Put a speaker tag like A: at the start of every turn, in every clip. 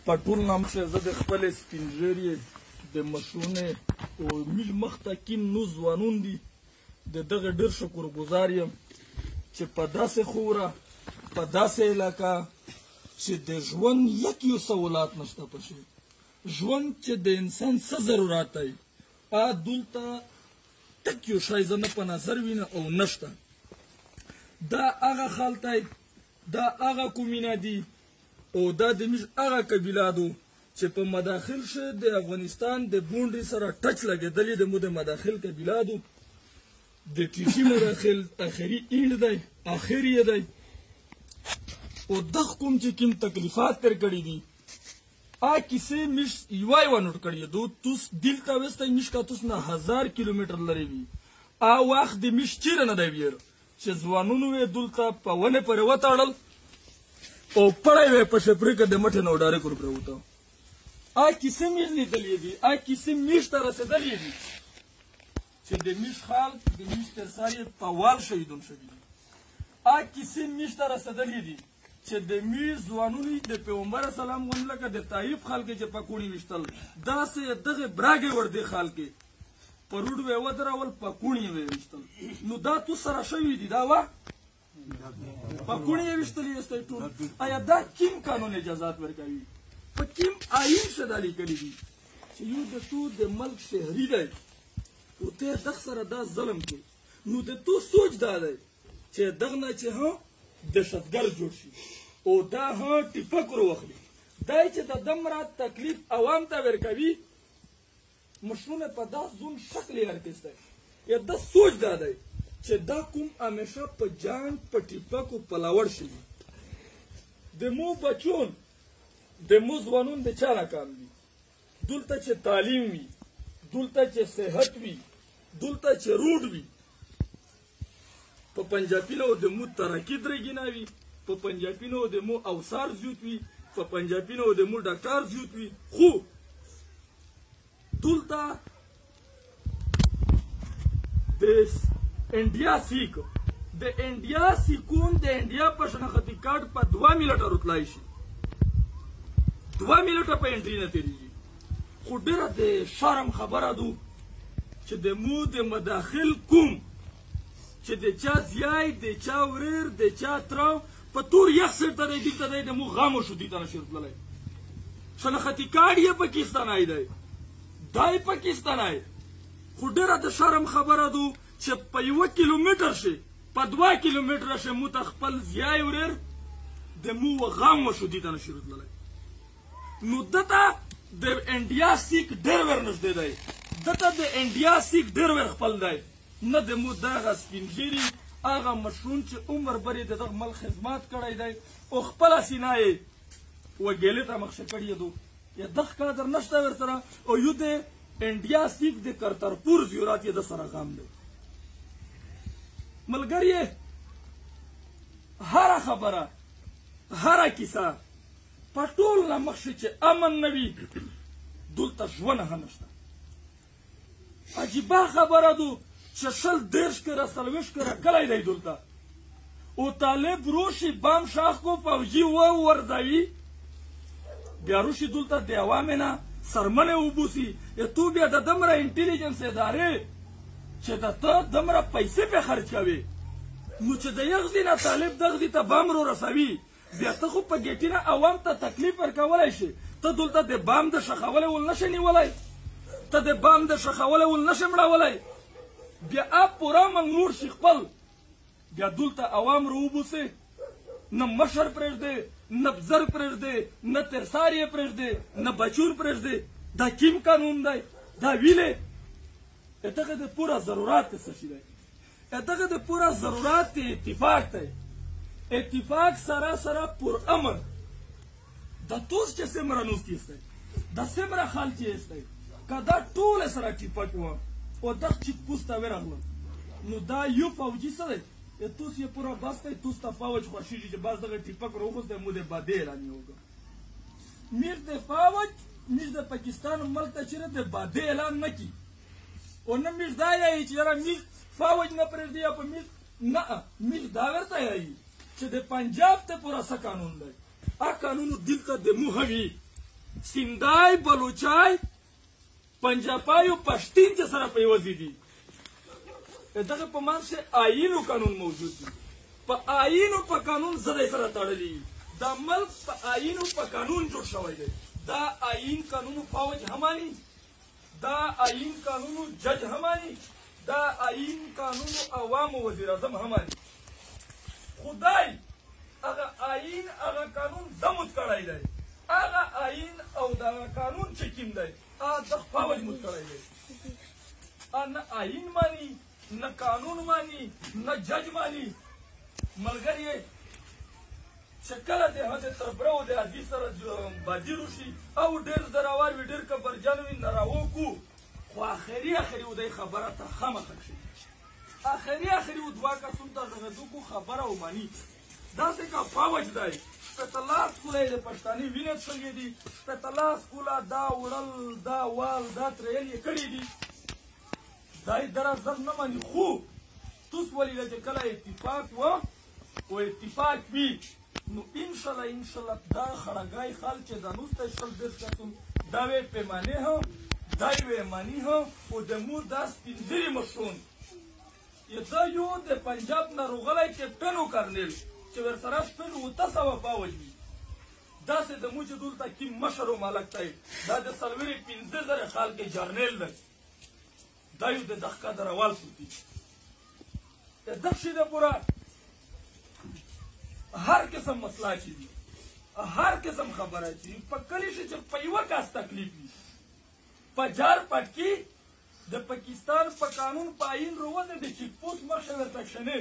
A: په ټول نامشه زه د خپلې سپین ږیرې د مشرونې او میل مخته کیم نو ځوانون دي د دغه ډېر شکرګزار یم چې په داسې خوره په داسې علاقه چې د ژوند یک یو سهولات نشته پشي ژوند چې د انسان څه ضرورت دی دلته تک یو شی زه نه په نظر وینم او نشته دا هغه خلک دی دا هغه کومینه دي او دا د موږ هغه قبیلادو چې په مداخل شه د افغانستان د بونډې سره ټچ لګېدلې د مو د مداخل قبیلادو د ټیټي مداخل اخري اینډ دی اخر یې دی او دغه کوم چې کوم تکلیفات تر کړي دي کیسې موږ یوای ونوټ کړي دو توس دلته وستی موږ کا توس نه 1000 کیلومتر لري وي وخت د موږ چیرې نه دی ویر چې ځوانونو یې دلته په ونه پورې وتړل او پړی وی په شپرې کې د مټې نه ډارې کور پرېوته کیسې موږ لیدلې دي کیسې موږ ته رسېدلې دي چې د موږ خلک د موږ تر سر یې په وال شهیدون شوي دي کیسې موږ ته رسېدلې دي چې د موږ ځوانونو د پیغمبر اسلام غوندې لکه د طایف خلک چې په کوڼي ویشتل داسې دغه براګې وړدې خلکې په روډ وی ودرول په کوڼي یې ویشتل نو دا تو سره شوي دي دا وا په کوڼي یې ویشتلي یستی ټول آیا دا کوم قانون اجازات ورکوي په کوم آیین څه دا لیکلي دي چې یو د تو د ملک شهري دی او ته دغه سره دا ظلم کوي نو د تو سوچ دا دی چې دغه نه چې دهشتګرد جوړ شي او دا ټیپک وروخلي دا چې د دمره تکلیف عوام ته ورکوي مشرونه په داس زون شکل یې ارکسته یا د سوچ دا دی چې دا کوم همیشه په جان په ټیپکو پلاوړ شي د مو بچون د مو ځوانون د چا ناکام دي دلته چې تعلیم وي دلته چې صحت وي دلته چې روډ وي په پنجابینو د مو ترقي درګینه وي په پنجابینو د مو اوسار زیوت وي په پنجابینو د مو ډاکټر زیوت وي خو دلته د انډیا سیک د انډیا سیکون د انډیا په شناختی کارت په 2 میلیټه رتلای شي 2 میلیټه په انټری نه تیریږي خو ډېره د شرم خبره ده چې د مو د مداخل کوم چې د چا زیای د چا وریر د چا تراو په تور یخ سرته دی دلته دی د مو غامو شو دي ته نشي رتللی شناختی کارت یې پاکستانای دی دای پاکستانای خو ډېره د شرم خبره ده چې په 1 کیلومتر شي په 2 کیلومتر شي مو ته خپل زیای وریر د مو غامو شو دي ته نشي رتللی نو دته د انډیا سیک ډېر ور نږدې دی دته د انډیا سیک ډېر ور خپل دی نه د مو دغه سپین ږیري هغه مشرون چې عمر برې د دغه ملک خدمات کړی دی او خپله سینه یې وګیلې ته مخشه کړې دو یا دغه قدر نشته ورسره او یو د انډیا سیک د کرترپور زیورات یې د سره غام دی ملګري هره خبره هره کیسه په ټول نه مخشي چې امن نه وي دلته ژوند هم نشته عجیبه خبره ده چې 110 کره 40 کره کلی دی دلته او طالب روشي بام شاخ کو فوجي وردوي بیا روشي دلته د عوامو نه سرمنې وبوسي تو بیا د دمره انټیلیجنس ادارې چې د ته دمره پیسې په خرج کوي نو چې د یغزي نه طالب دغزي ته بام رو رسوي بیا ته خو په ګیټي نه عوام ته تکلیف ورکولی شي ته دلته د بام د شخولی ول نشې نیولی ته د بام د شخولی ول نشې مړولی بیا پوره منګرور شي خپل بیا دلته عوام رو وبوسې نه مشر پرېږدې نه بزرګ پرېږدې نه ترسار یې پرېږدې نه بچون پرېږدې دا کوم قانون دی دا ویلې دغه د پوره ضرورت څه شي دی دغه د پوره ضرورت اتفاق دی اتفاق سره سره پر امن د توس چې څومره نوستي استی د څومره خلک یې استی که دا ټول سره ټیپک وه او دغه چیک پوسته ورغلل نو دا یو فوجي څه دی توس یې پوره بس دی توس ته فوج خوښېږي چې بس دغه ټیپک راوغوستی مو د بادې اعلان یې وکړ موږ د فوج موږ د پاکستان ملک ته چېرې د بادې اعلان نه کړي او نه موږ دا یایي چې یاره موږ فوج نه پرېږدي یا په موږ نه موږ دا ورته یایي چې د پنجاب ته پوره څه قانون دی قانون دلته د مو وي سندای بلوچای پنجابای او پښتین چې سره په یوه ځای دي دغه په منځ کې آیین او قانون موجود دي په آیین او په قانون زه دی سره تړلي دا ملک په آیین او په قانون جوړ شوی دی دا آیین قانون فوج همانی دا آیین قانون جج همانی دا آیین قانون عوام وزیر اعظم همانی خدای هغه آیین هغه قانون دمت کړی دی هغه آیین او دغه قانون چې کوم دی د فوج مت کړی دی نه آیین مانی نه قانون مانی نه جج مانی ملګری چې کله د هغه تربره او د عادي سره بازي وشي او ډېر زراور وي ډېر کبرجن وي نه راوکو خو اخري ودی خبره ته خامخه شي اخري و دوه کسون ته غدوکو خبره ومني داسې کا فوج دی پتلاس کوله د پښتاني وینې څنګه دي پتلاس کوله دا وړل دا وال دا ترېل یې کړي دي دا یې دراځل نه مني خو توس ولیده چې کله اتفاق و او اتفاق وي نو انشاءالله دا خړګای خال چې دا نوسته شل دېرش کسون دا وې پیمانې هم دا یې مانی هم او د مور دا سپینځري مشرون دا یو د پنجاب نه روغلی کیپټن و کرنیل چې ورسره شپږ اوته سوه فوج وي داسې د مو چې دلته کیم مشر و مالک دی دا د څلورې پنځه زره خال کې جرنیل دی دا یو د دغه قدر اول سوتي د دغه شي د پوره هر قسم مسله چې دي هر قسم خبره چې په کلي شي چې په یوه کاس تکلیف وي په جار پټ کې د پاکستان په قانون په آیین روانه د چیک پوسټ مخې ورته کښېنېد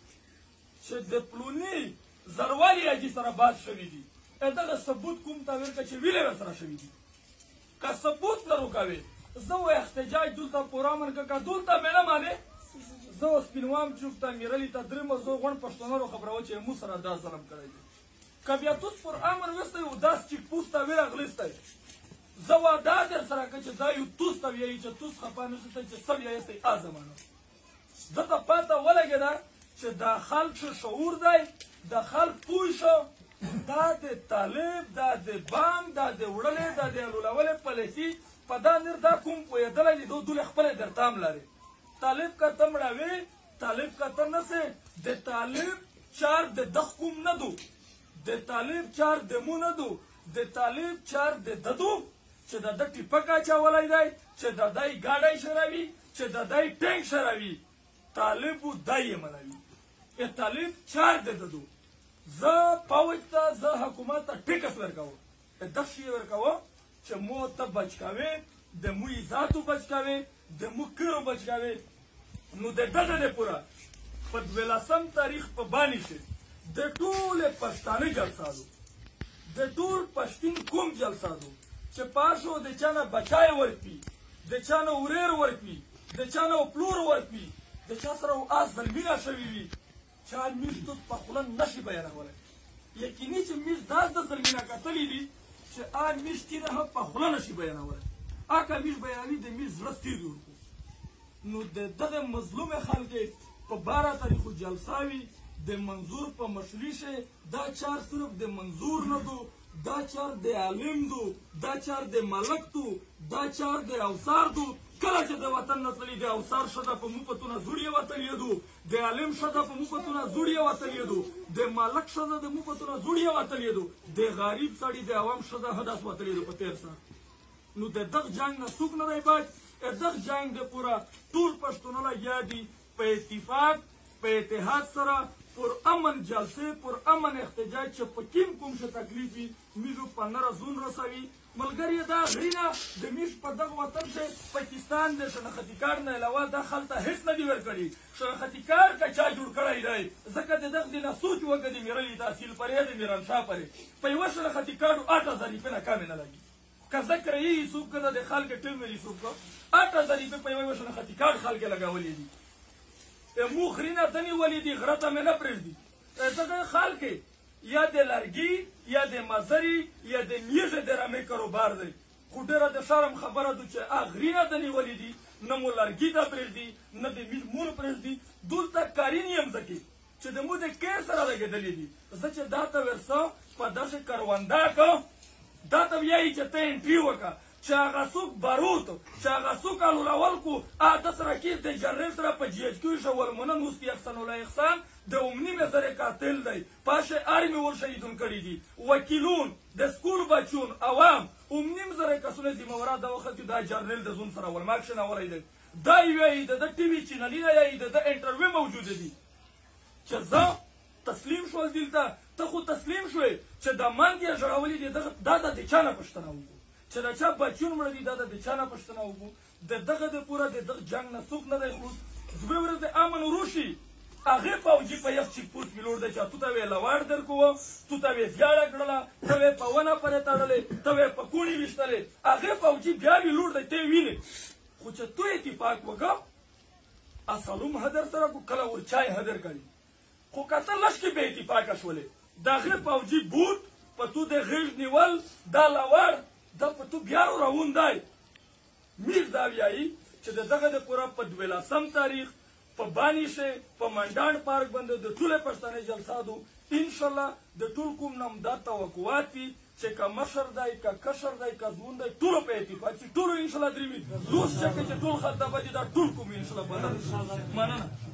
A: چې د پلوني زروالي حاجي سره باد شوي دي دغه ثبوت کوم ته ورکړه چې ویلې ورسره شوي دي که ثبوت لرو کوې زه و احتجاج دلته پوره امر که دلته مې نه مانې زه اوس پینوام چوک ته میرلي ته درېمه زه غونډ پښتنو خبرو چې مو سره دا ظلم کړی دی که بیا توس پر امر وستی و داس چیک پوسټ ته وراغلیستی زه واده در سره که چې دا یو توس ته ویایي چې توس خفه نه شئ چې څه ویایستی زمانه ده ته پته ولګېده چې دا خلک شعور دی د خلک پوه شو دا د طالب دا د بام دا د وړلې دا د لولولې پالیسي په دا نر دا کوم پوهېدلی دی دوی خپله درتام لري طالب که ته مړوې طالب که ته نسې د طالب چار د دخ کوم نه دو د طالب چار د مو نه دو د طالب چار د ددو چې د ده ټیپک اچولی دی چې د دی ګاډی شروي چې د دی ټینک شروي طالب و دی یې منوي طالب چار د ددو زه فوج ته زه حکومت ته ټیکس ورکوم دغه شی ورکوم چې مو ته بچ کوې د مو عزتو بچ کوې د مو کړو بچ کوې نو د دغه دپوره په 12 تاریخ په باندې شي د ټولې پښتانه جلسه دو د ټول پښتین کوم جلسه دو چې پاشو د چا نه بچای ورکوي د چا نه وریر ورکوي د چا نه پلور ورکوي د چا سره آس ظلمینه شوي وي چا میز توس په خوله نشي بیانولی یقیني چې میز داس د ظلمینه کتلي دي چې میز چې نه په خوله نشي بیانولی که میز بیانوي د میز زړه سترګې ورکړو نو د دغه مظلومې خلکې په 12 تاریخو جلسه وي د منظور په مشري شي دا چار صرف د منظور نه دو دا چار د عالم دو دا چار د ملک دو دا چار د اوسار دو کله چې د وطن نه تللي د اوسار ښځه په موپتونه زوړ یې وتلي دو د عالم ښځه په موپتونه زوړ یې وتلي دو د ملک ښځه د موپتونه زوړ یې وتلي دو د غریب سړي د عوام ښځه هدف وتلي دو په تېر سره نو د دغه جنګ نه څوک نه دی بچ دغه جنګ د پوره ټول پښتانه لګیا دي په اتفاق په اتحاد سره پر امن جلسه پر امن احتجاج چې په کوم څه تکلیف وي میزو په نره زون رسوي ملګری دا غرینه د میش په دغه وطن کې پاکستان د شناختی کارت نه علاوه دا خلته هیڅ نه دی ورکړي شناختی کارت که چا جوړ کړی دی ځکه د دغه دینه سوچ وکړي د میرلي تحصیل پرې د میرانشاه پرې په یوه شناختی کارت 8000 روپۍ نه کمې نه لګي که ذکر یې څوک که د خلک ټیم ویلي څوک 8000 روپۍ په یوه شناختی کارت خلک لګولي دي مو خرینه ته نیولي دي غره ته مې نه پرېږدي ځکه خلک یا د لرګي یا د مزري یا د میږې د رمې کاروبار دی خو ډېره د شرم خبره ده چې غرینه ته نیولي دي نه مو لرګي ته پرېږدي نه د میږ مور پرېږدي دلته کاري نیم ځکې چې د مو د کیر سره لګېدلي دي زه چې دا ته ورسه په داسې کرونده که دا ته وایي چې ته انټري وکړه چې هغه څوک باروت چې هغه څوک الولول کو ده سره کیس د جنرال سره په جی ایچ کیو شو ورمنن مفتی احسن الله احسان د عمومي نظر قاتل دی پاشه آرمي ور شهیدون کړي دي وکیلون د سکول بچون عوام عمومي نظر کسونه ذمہوار د وخت دا جنرال د زون سره ورماکشن اوري دی دا وی د ټي وي چینلونه یې د انټرویو موجود دي چې زه تسلیم شول دلته ته خو تسلیم شوې چې د مانګې جوړولې دي دا د چا نه پوښتنه وکړو چې د چا بچون مړه دي دا د چا نه پوښتنه وکړو د دغه د پوره د دغه جنګ نه څوک نه دی خلاص دوه ورځې امن وروشي هغه فوجي په یو چیک پوسټ کې لوړ دی چې تو ته وی لواړ درکو تو ته وی زیاړه کړله ته وی په ونه پرې تړلې ته وی په کوڼي ویشتلې هغه فوجي بیا وی لوړ دی ته وینې خو چې تو اتفاق وکړه اصلوم هدر سره کو کله ورچای هدر کړي خو کته لشکې به اتفاق شولې دغه فوجي بوت په تو د غږ نیول دا لواړ دا په تو بیا روان دی میر دا ویایي چې دغه د پوره په 12 تاریخ په بانیشه په منډان پارک باندې د ټوله پښتنې جلسه دو ان شاء الله د ټول کوم نام دا توقعات دي چې کا مشر دی کا کشر دی کا ځوند دی ټول په اتفاق چې ټول ان شاء الله درې وي لوس چې ټول خلک د باندې دا ټول کوم ان شاء الله بدل مننه